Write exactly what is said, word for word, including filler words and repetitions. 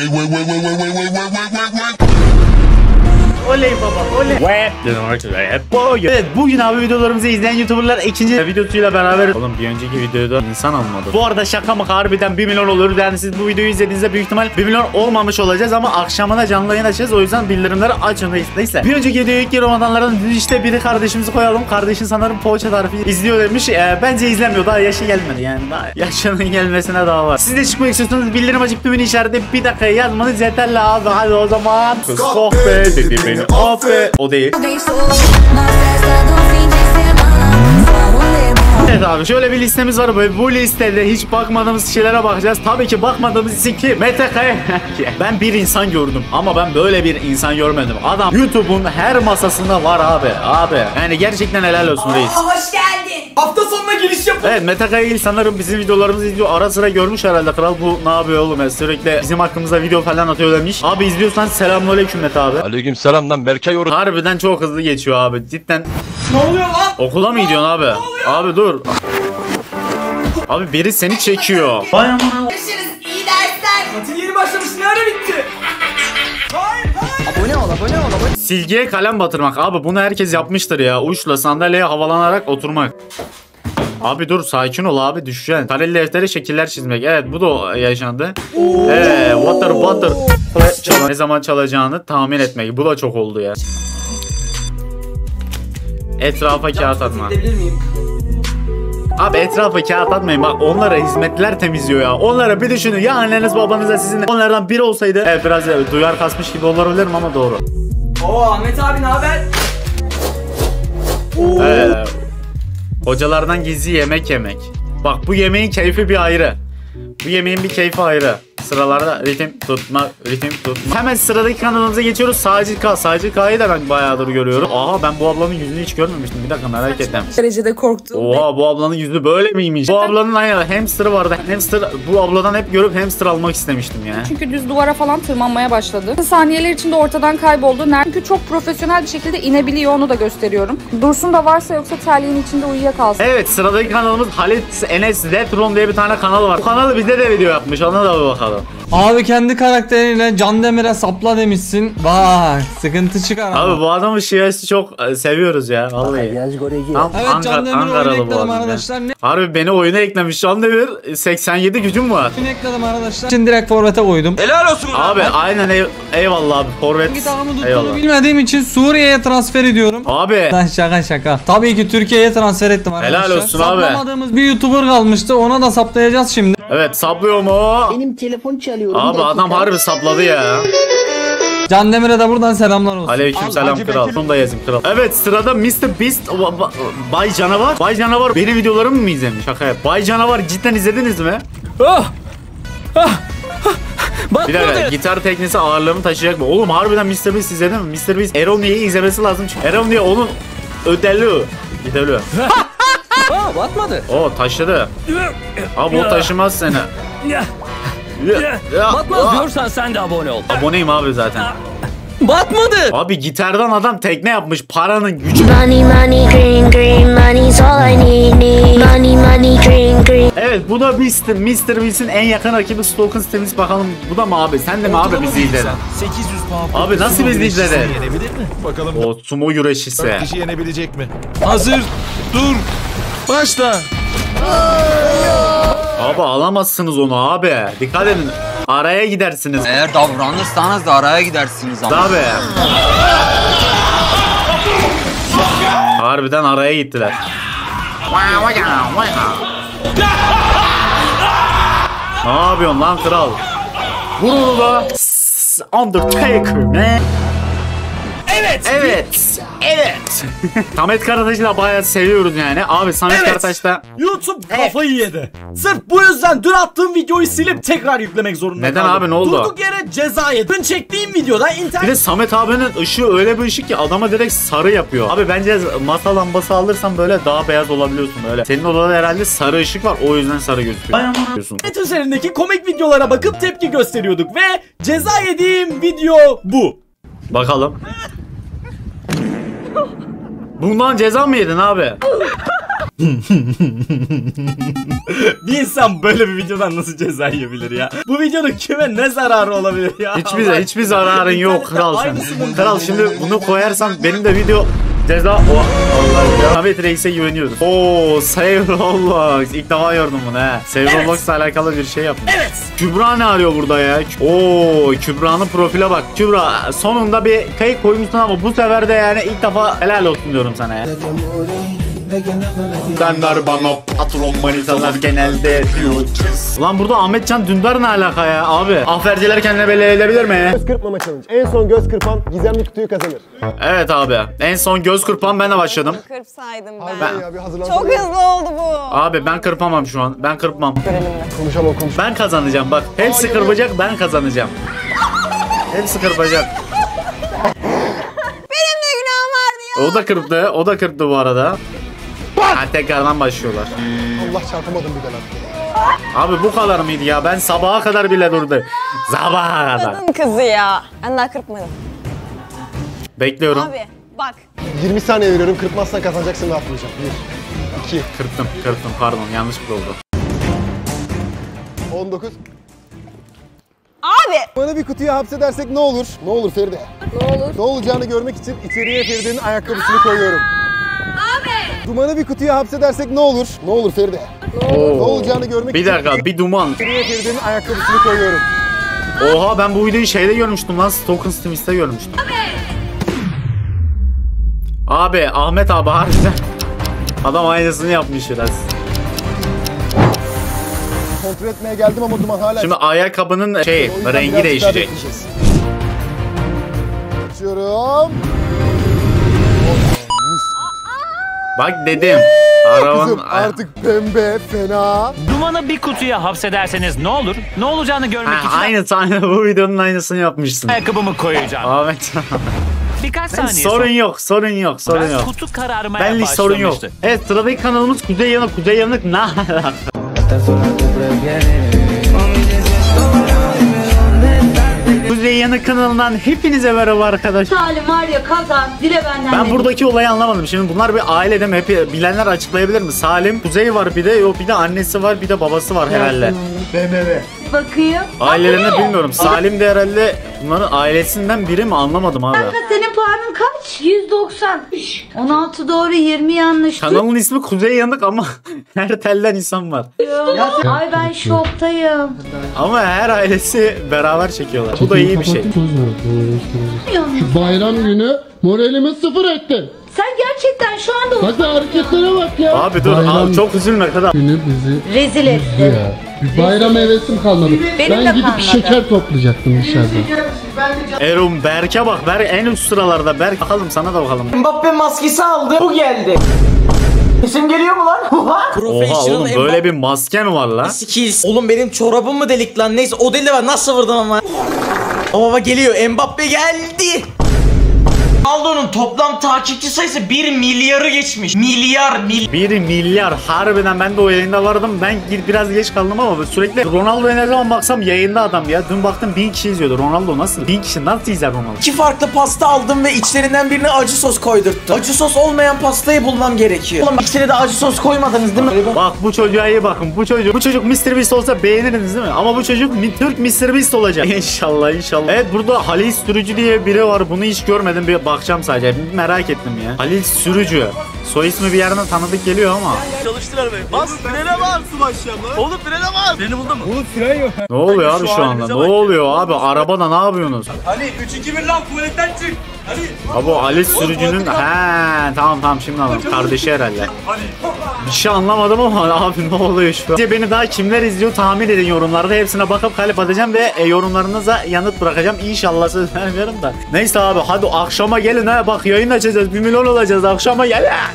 Oley baba oley. Evet, bugün abi videolarımızı izleyen YouTuber'lar ikinci videosuyla beraber. Oğlum bir önceki videoda insan almadı. Bu arada şaka mı harbiden bir milyon olur. Yani siz bu videoyu izlediğinizde büyük ihtimal bir milyon olmamış olacağız ama akşamına canlı yayın açacağız. O yüzden bildirimleri açın. Neyse. Bir önceki videoyu ilk Ramadanlardan işte biri kardeşimizi koyalım. Kardeşin sanırım poğaça tarifi izliyor demiş. Ee, bence izlemiyor. Daha yaşı gelmedi yani. Daha yaşının gelmesine daha var. Siz de çıkmak istiyorsanız bildirim açıp tümünü işareti bir dakika yazmanız yeterli abi. Hadi o zaman. Sohbet dedi beni. Afe. O değil. Evet abi, şöyle bir listemiz var. Böyle bu listede hiç bakmadığımız şeylere bakacağız. Tabii ki bakmadığımız için ki Mete Kaya. Ben bir insan gördüm ama ben böyle bir insan görmedim. Adam YouTube'un her masasında var abi. Abi yani gerçekten helal olsun reis. Hoş geldin. Hafta sonuna giriş yapın. Evet, Mete Kaya sanırım bizim videolarımızı izliyor. Ara sıra görmüş herhalde. Kral bu ne yapıyor oğlum? Yani sürekli bizim hakkımızda video falan atıyor demiş. Abi izliyorsan selamünaleyküm Mete abi. Aleyküm selam lan Berkay Orut. Harbiden çok hızlı geçiyor abi. Cidden. Ne oluyor lan? Okula mı gidiyorsun abi? Abi dur. Abi biri seni çekiyor. Vay amına. Görüşürüz. İyi dersler. Tatil yeni başlamış. Ne ara bitti? Hayır hayır. Abone ol abone ol abone. Silgiye kalem batırmak. Abi bunu herkes yapmıştır ya. Uçla sandalyeye havalanarak oturmak. Abi dur, sakin ol abi, düşeceksin. Kareli deftere şekiller çizmek. Evet, bu da yaşandı. Eee water butter. Ne zaman çalacağını tahmin etmek. Bu da çok oldu ya. Etrafa kağıt atma. Abi etrafa kağıt atmayın, bak onlara hizmetler temizliyor ya. Onlara bir düşünün ya, anneniz babanız sizin onlardan biri olsaydı. Evet, biraz duyar kasmış gibi olabilirim ama doğru. Oo Ahmet abi ne haber? Ee, hocalardan gizli yemek yemek. Bak bu yemeğin keyfi bir ayrı. Bu yemeğin bir keyfi ayrı. Sıralarda ritim tutma, ritim tutma. Hemen sıradaki kanalımıza geçiyoruz. Sacil K. Sacil K'yı da ben bayağıdır görüyorum. Aha, ben bu ablanın yüzünü hiç görmemiştim. Bir dakika, merak ettim. Derecede korktum. Oha, bu ablanın yüzü böyle miymiş? Bu ablanın aynı hamsterı vardı. Hamster, bu abladan hep görüp hamster almak istemiştim ya. Çünkü düz duvara falan tırmanmaya başladı. Saniyeler içinde ortadan kayboldu. Çünkü çok profesyonel bir şekilde inebiliyor, onu da gösteriyorum. Dursun da varsa, yoksa terliğin içinde uyuyakalsın. Evet, sıradaki kanalımız Halit Enes Zetron diye bir tane kanal var. Bu kanalı bize de video yapmış. Ona da bir bakalım. Abi kendi karakteriyle Can Demir'e sapla demişsin. Bak sıkıntı çıkar ama. Abi bu adamın şivesi çok seviyoruz ya vallahi. Tam Evet, Ankara, Can Demir'i oyuna Ankaralı bu ekledim adam arkadaşlar. ya. Ne? Harbi beni oyuna eklemiş. Can Demir seksen yedi gücüm var. Oyuna ekledim arkadaşlar. Şimdi direkt forvete koydum. Helal olsun lan. Abi aynen ey eyvallah abi, forvet. Hangi takımı tuttuğunu Eyvallah. bilmediğim için Suriye'ye transfer ediyorum. Abi Lan şaka şaka. Tabii ki Türkiye'ye transfer ettim arkadaşlar. Helal olsun abi. Saplamadığımız bir YouTuber kalmıştı. Ona da saplayacağız şimdi. evet, saplıyor mu? Benim telefon çalıyor. Abi adam harbi sapladı ya. Can Demir'e de buradan selamlar olsun. Aleykümselam kral. Bunu da yazayım kral. Evet, sırada mister Beast ba- ba- Bay Canavar. Bay Canavar benim videolarımı mı izlemiş? Şaka yap. Bay Canavar cidden izlediniz mi? Oh! Oh! Bir dakika, gitar teknisi ağırlığımı taşıyacak mı? Oğlum harbiden mister Beast izledin mi? mister Beast Eronia'yı izlemesi lazım çünkü Eronia onun ödeli. Gideli. Aa, batmadı. O taşıdı. Abi o taşımaz seni. Ya, ya, Batmaz aa. diyorsan sen de abone ol. Aboneyim abi zaten. Batmadı. Abi gitardan adam tekne yapmış, paranın gücü. Money, money, green, green, money's all I need, need. Money, money, green, green. Evet, bu da mister mister Beast'in en yakın rakibi Stalk'ın sitemiz, bakalım bu da mı abi? Sen de mi abi bizi izledin? sekiz yüz pound. Abi nasıl bizi izledin? Yenebilir mi? Bakalım O sumo güreşisi. kişi yenebilecek mi? Hazır. Dur. Başla. Abi alamazsınız onu abi. Dikkat edin. Araya gidersiniz. Eğer davranırsanız da araya gidersiniz ama. Abi. Harbiden araya gittiler. Ne yapıyorsun lan kral? Vur onu da. Undertaker man. Evet. Evet. Evet. Samet Karataş'ı da bayağı seviyoruz yani. Abi Samet Evet. Karataş da... YouTube kafayı yedi. Sırf bu yüzden dün attığım videoyu silip tekrar yüklemek zorunda Neden kaldım. abi, ne oldu? Durduk yere ceza yedim. Dün çektiğim videoda Bir internet... de Samet abinin ışığı öyle bir ışık ki adama direkt sarı yapıyor. Abi bence masa lambası alırsan böyle daha beyaz olabiliyorsun böyle. Senin odada herhalde sarı ışık var, o yüzden sarı gözüküyor. İnternet üzerindeki komik videolara bakıp tepki gösteriyorduk ve ceza yediğim video bu. Bakalım. Bundan ceza mı yedin abi? Bir insan böyle bir videodan nasıl ceza yiyebilir ya? Bu videonun kime ne zararı olabilir ya? Hiçbir hiçbir zararın yok kral sen. Kral şimdi bunu koyarsan benim de video ceza... Oh, Allah ya. Ahmet Reis'e güveniyoruz. Oo, Save Roblox. İlk defa gördüm bunu he. Save evet. Roblox'la alakalı bir şey yapmış. Evet. Kübra ne arıyor burada ya? Oo, Kübra'nın profile bak. Kübra sonunda bir kayık koymuşsun ama bu sefer de yani ilk defa helal olsun diyorum sana ya. Dündar bana patron manitalar genelde diyor. Ulan burada Ahmetcan Dündar ne alaka ya abi? Aferciler kendine belli edebilir mi? Göz kırpmama challenge. En son göz kırpan gizemli kutuyu kazanır. Evet abi. En son göz kırpan ben de başladım. Kırpsaydım ben. ben... Ya, çok hızlı oldu bu. Abi ben kırpamam şu an. Ben kırpmam. Konuşamam konuş. Ben kazanacağım bak. Hepsi kırpacak, ben kazanacağım. Hepsi kırpacak. Benim de günahım vardı ya. O da kırptı. O da kırptı bu arada. Ha, tekrardan başlıyorlar. Allah çarpamadım bir de lan. Abi bu kadar mıydı ya? Ben sabaha kadar bile durdu. Sabaha kadar. Kadın kızı ya. Ben daha kırpmadım. Bekliyorum. Abi bak. yirmi saniye veriyorum. Kırpmazsan kazanacaksın ve atmayacağım. bir, iki. Kırptım, kırptım. Pardon. Yanlış bir oldu. on dokuz. Abi. Bana bir kutuya hapsedersek ne olur? Ne olur Feride? Ne olur? Ne olacağını görmek için içeriye Feride'nin ayakkabısını koyuyorum. Abi. Dumanı bir kutuya hapsedersek ne olur? Ne olur Feride? Ne olacağını görmek bir için... Bir dakika, bir duman. İçeriye Feride'nin ayakkabısını koyuyorum. Oha ben bu videoyu şeyde görmüştüm lan. Stoken Smith'te görmüştüm. Abi. Abi Ahmet abi harbiden. Adam aynısını yapmış biraz. Kontrol etmeye geldim ama duman hala... Şimdi ayakkabının şey rengi değişecek. Açıyorum. Bak dedim. Arabanın... Kızım artık pembe, fena. Dumanı bir kutuya hapsederseniz ne olur? Ne olacağını görmek Ha, için aynı sahne bu videonun aynısını yapmışsın. ayakkabımı koyacağım. Ahmet. Birkaç Ben saniye sorun sonra yok, sorun yok, sorun ben yok. kutu kararmaya Benlik sorun yok. başlamıştı. Evet sıradaki kanalımız Kuzey Yanık. Kuzey Yanık ne alaka? Kuzey Yanık kanalından hepinize merhaba arkadaşlar. Salim var ya kazan dile benden. Ben buradaki olayı anlamadım. Şimdi bunlar bir ailede mi? Hep bilenler açıklayabilir mi? Salim, Kuzey var bir de, yok bir de annesi var, bir de babası var herhalde. B M W. Bakayım. Ailelerini bilmiyorum. Salim de herhalde bunların ailesinden biri mi? Anlamadım abi. Senin puanın kaç? yüz doksan. on altı doğru yirmi yanlış. Kanalın ismi Kuzey Yanık ama her telden insan var. Ay ben şoktayım. Ama her ailesi beraber çekiyorlar. Bu da iyi bir şey. Şu bayram günü moralimi sıfır ettin. Sen gerçekten şu anda Bak hareketlere bak ya. Abi dur bayram abi, çok üzülme kadar. günü bizi rezil etti. Bir bayram hevesim kalmadı. Benim ben de gidip kalmadı. şeker toplayacaktım dışarıda. Erum Berk'e bak. Berk en üst sıralarda. Berk bakalım sana da bakalım. Mbappe maskesi aldı. Bu geldi. İsim geliyor mu lan? Oha oğlum böyle bir maske mi var lan? Skills. Oğlum benim çorabım mı delik lan? Neyse o deli var. Nasıl vurdum ama? Ama baba geliyor. Mbappe geldi. Ronaldo'nun toplam takipçi sayısı bir milyarı geçmiş. Milyar mil. bir milyar. Harbiden ben de o yayında vardım. Ben biraz geç kaldım ama sürekli Ronaldo'ya ne zaman baksam yayında adam ya. Dün baktım bin kişi izliyordu. Ronaldo nasıl? bin kişi nasıl izler Ronaldo? İki farklı pasta aldım ve içlerinden birine acı sos koydurttum. Acı sos olmayan pastayı bulmam gerekiyor. Oğlum içine de acı sos koymadınız değil mi? Bak bu çocuğa iyi bakın. Bu çocuk bu çocuk mister Beast olsa beğenirdiniz değil mi? Ama bu çocuk Türk mister Beast olacak. İnşallah inşallah. Evet burada Halil Sürücü diye biri var. Bunu hiç görmedim. Bir bakacağım sadece. Bir merak ettim ya. Halil Sürücü. Soy ismi bir yerden tanıdık geliyor ama. Çalıştır arabayı. Bas frene bas. Su başlayalım. Oğlum frene bas. Freni buldun mu? Oğlum fren yok. Ne oluyor abi şu anda? Ne oluyor abi? Arabada ne yapıyorsunuz? Ali üç iki bir lan tuvaletten çık. Ali. Abi Halil Sürücü'nün he tamam tamam şimdi anladım. Kardeşi herhalde. Bir şey anlamadım ama abi ne oluyor şu an? Beni daha kimler izliyor tahmin edin yorumlarda. Hepsine bakıp kalp atacağım ve e, yorumlarınıza yanıt bırakacağım. İnşallah söz vermiyorum da. Neyse abi hadi akşama gelin ha. Bak yayın açacağız. bir milyon olacağız. Akşama gelin.